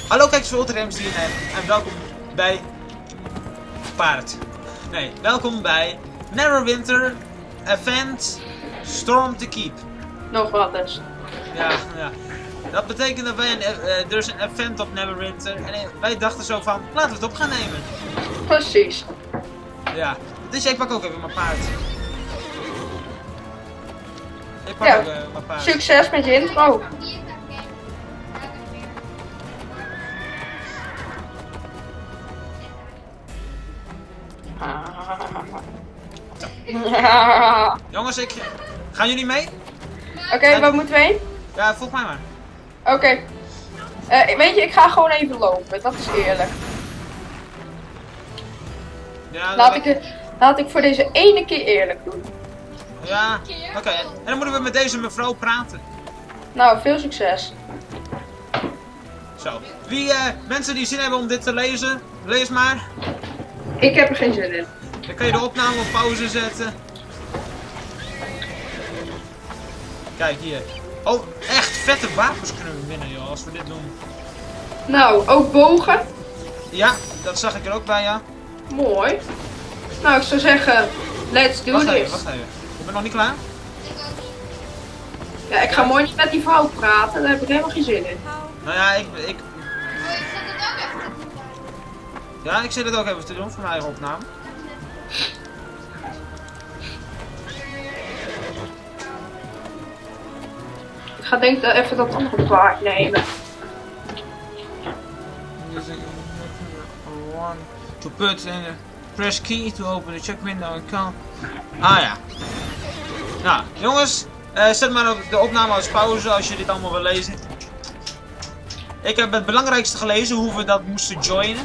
Hallo kijkers van Ultra Games en welkom bij Paard. Nee, welkom bij Neverwinter Event Storm to Keep. Nog wat dus. Ja. Dat betekent dat wij er is een event op Neverwinter en wij dachten zo van, laten we het op gaan nemen. Precies. Ja, dus ik pak ook even mijn paard. Ik pak Ja, ook mijn paard. succes met je intro. Jongens, gaan jullie mee? Oké, waar moeten we heen? Ja, volg mij maar. Oké. Weet je, ik ga gewoon even lopen. Dat is eerlijk. Ja, Laat ik voor deze ene keer eerlijk doen. Ja, oké. En dan moeten we met deze mevrouw praten. Nou, veel succes. Zo. Mensen die zin hebben om dit te lezen, lees maar. Ik heb er geen zin in. Dan kan je de opname op pauze zetten. Kijk hier. Oh, echt vette wapens kunnen we winnen, joh, als we dit doen. Nou, ook bogen. Ja, dat zag ik er ook bij, ja. Mooi. Nou, ik zou zeggen, let's do Wacht this. even. Je bent nog niet klaar? Ja, ik ga mooi niet met die vrouw praten. Daar heb ik helemaal geen zin in. Nou ja, Ja, ik zit het ook even te doen voor mijn eigen opname. Ik ga denk ik even dat andere paard nemen. To put in press key to open the check window and count. Ah ja. Nou, jongens, zet maar de opname als pauze als je dit allemaal wil lezen. Ik heb het belangrijkste gelezen, hoe we dat moesten joinen.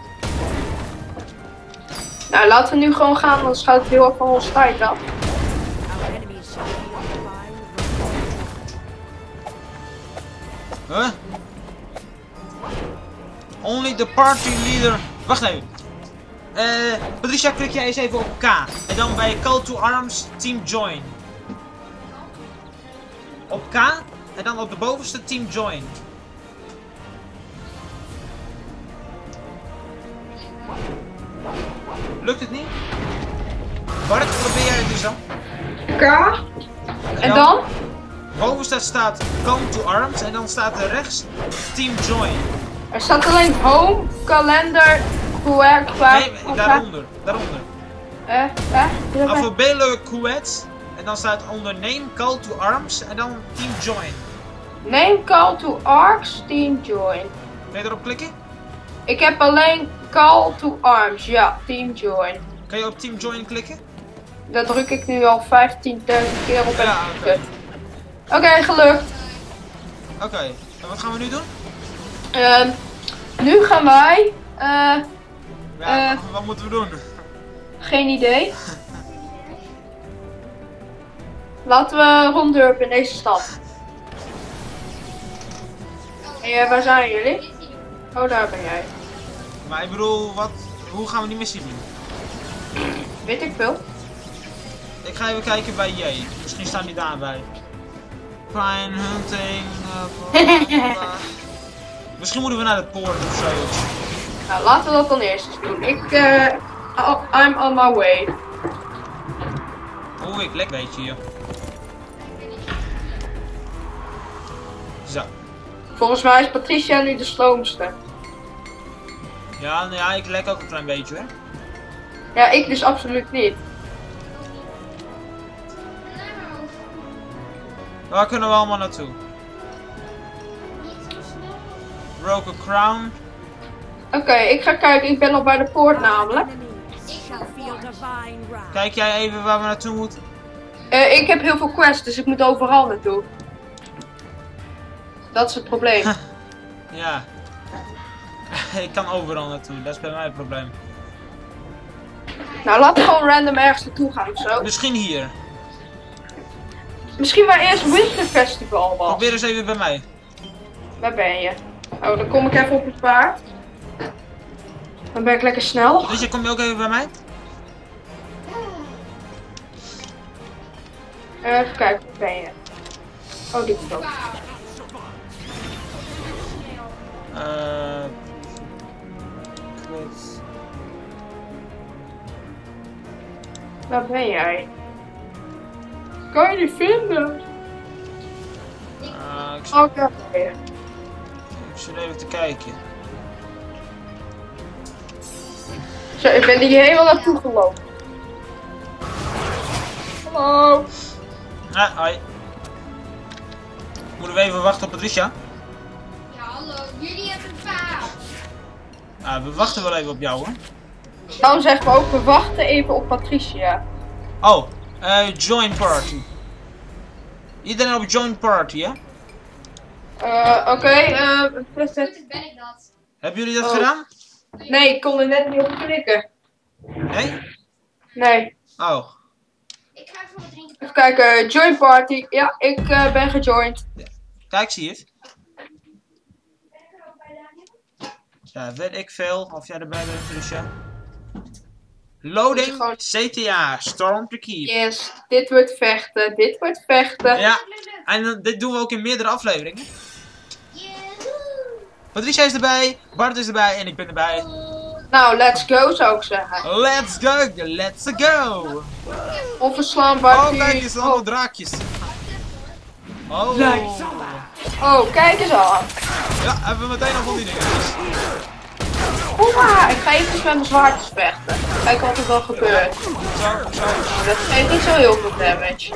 Nou, laten we nu gewoon gaan, anders gaat het heel erg van onze tijd af. Huh? Only the party leader. Wacht even. Patricia, klik jij eens even op K. En dan bij Call to Arms, Team Join. Op K. En dan op de bovenste Team Join. Lukt het niet? Bart, probeer jij het dus dan? K. En dan? Bovenste staat Come to Arms en dan staat er rechts Team Join. Er staat alleen home, kalender, qua. Nee, daaronder. Alphabele Quet. En dan staat onder Name Call to Arms en dan Team Join. Name call to arms, team join. Kan je erop klikken? Ik heb alleen call to arms, ja, team join. Kan je op Team Join klikken? Daar druk ik nu al 15.000 keer op en Ja, kut. Oké, gelukt. Oké, en wat gaan we nu doen? Nu gaan wij, Wat moeten we doen? geen idee. Laten we ronddurpen in deze stad. En waar zijn jullie? Oh, daar ben jij. Maar ik bedoel, hoe gaan we die missie doen? Weet ik veel. Ik ga even kijken bij J. Misschien staan die daarbij. Fine hunting. Misschien moeten we naar de poort of zo. Nou, laten we dat dan eerst eens doen. I'm on my way. Oh, ik lek weet je, joh. Zo. Volgens mij is Patricia nu de sloomste. Ja, nou ja, ik lek ook een klein beetje, hè. Ja, ik dus absoluut niet. Waar kunnen we allemaal naartoe? Broken Crown. Oké, ik ga kijken. Ik ben al bij de poort namelijk. Kijk jij even waar we naartoe moeten? Ik heb heel veel quests, dus ik moet overal naartoe. Dat is het probleem. Ja. Ik kan overal naartoe, dat is bij mij het probleem. Nou, laten we gewoon random ergens naartoe gaan of zo. Misschien hier. Misschien waar eerst Winter Festival was. Probeer eens even bij mij. Waar ben je? Oh, dan kom ik even op het paard. Dan ben ik lekker snel. Dus kom je ook even bij mij? Even kijken, waar ben je? Oh, dit is ook. Waar ben jij? Kan je niet vinden? Ik Oh, daar ben je. zit even te kijken. Zo, ik ben hier helemaal naartoe gelopen. Hallo. Hoi. Moeten we even wachten op Patricia? Ja, hallo, jullie hebben faal. We wachten wel even op jou hoor. Daarom zeggen we ook, we wachten even op Patricia. Oh, join party. Iedereen op join party, hè? Oké, Goed, ben ik dat. Hebben jullie dat Oh. gedaan? nee, ik kon er net niet op klikken. Nee? Nee. Oh. Ik ga even wat drinken. Even kijken, join party. Ja, ik ben gejoind. Kijk, zie je het? Ja, weet ik veel. Of jij erbij bent, Patricia. Loading Gewoon- CTA, Storm to Keep. Yes, dit wordt vechten, dit wordt vechten. Ja, en dit doen we ook in meerdere afleveringen. Yeehoe. Patricia is erbij, Bart is erbij en ik ben erbij. Nou, let's go zou ik zeggen. Let's go, let's go. Onverslaanbaar. Oh, kijk eens, allemaal draakjes. Oh. Oh, kijk eens aan. Ja, hebben we meteen al van die dingen. Hoera, ik ga even met mijn zwaardjes vechten. Kijken wat er dan gebeurt. Zo. Dat geeft niet zo heel veel damage.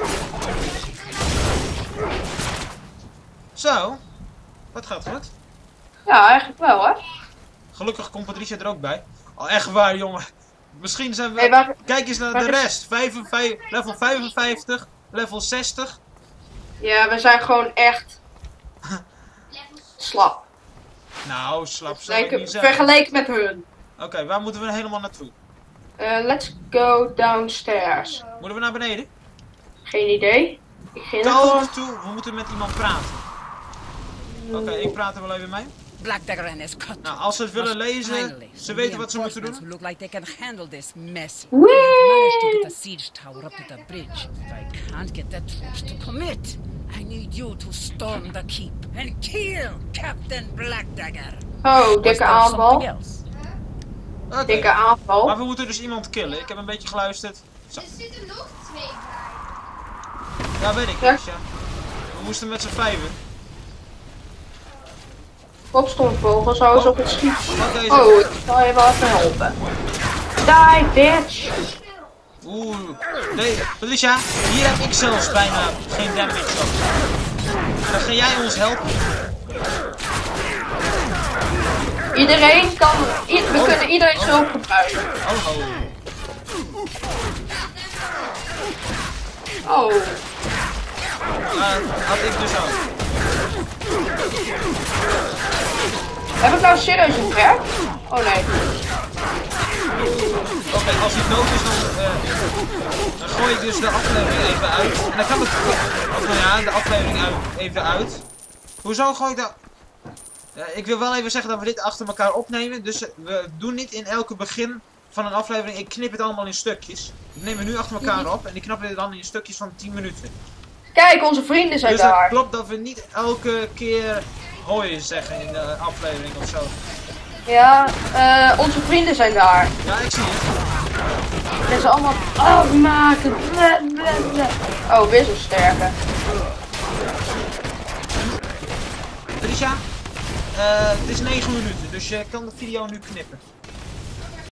Zo. Wat gaat goed? Ja, eigenlijk wel, hè? Gelukkig komt Patricia er ook bij. Oh, echt waar, jongen. Misschien zijn we... Hey, waar... Kijk eens naar waar de is- rest. Level 55, level 60. Ja, we zijn gewoon echt slap. Nou, slap zou ik niet zeggen. Vergeleken met hun. Oké, waar moeten we helemaal naartoe? Let's go downstairs. Moeten we naar beneden? Geen idee. Ik ging er gewoon. Talk to. We moeten met iemand praten. Oké, ik praat er wel even mee. Black Dagger and his cut. Nou, als ze het willen lezen, ze weten wat ze moeten Who doen. look like they can handle this mess. Whee! Managed to get a siege tower up to the bridge. But I can't get the troops to commit. I need you to storm the keep and kill Captain Black Dagger. Oh, Was dikke there aanval. something else? Oké. Dikke Maar aanval. we moeten dus iemand killen. Ik heb een beetje geluisterd. Zo. Er zitten nog 2 bij. Ja, weet ik. Ja. Dus ja. We moesten met z'n vijven. Kopstomvogel zou eens op het schieten. Wat deze? Oh, ik zal je wel even helpen. Die, bitch! Oeh. Nee, Patricia, hier heb ik zelfs bijna geen damage op. Dan ga jij ons helpen. Iedereen kan. We kunnen iedereen hulp gebruiken. Oh, oh. Oh. Had ik dus ook. Heb ik nou serieus een werk? Oh nee. Oké, als hij dood is, dan gooi ik dus de aflevering even uit. En dan kan het... Of nou ja, de aflevering even uit. Hoezo gooi ik dat... ik wil wel even zeggen dat we dit achter elkaar opnemen. Dus we doen niet in elke begin van een aflevering. Ik knip het allemaal in stukjes. Ik neem het nu achter elkaar op. En ik knap het dan in stukjes van 10 minuten. Kijk, onze vrienden zijn Dus het daar. klopt dat we niet elke keer hoi zeggen in de aflevering of zo. Ja, onze vrienden zijn daar. Ja, ik zie het. En ze allemaal afmaken. Oh, weer zo sterke. Patricia, het is 9 minuten, dus je kan de video nu knippen.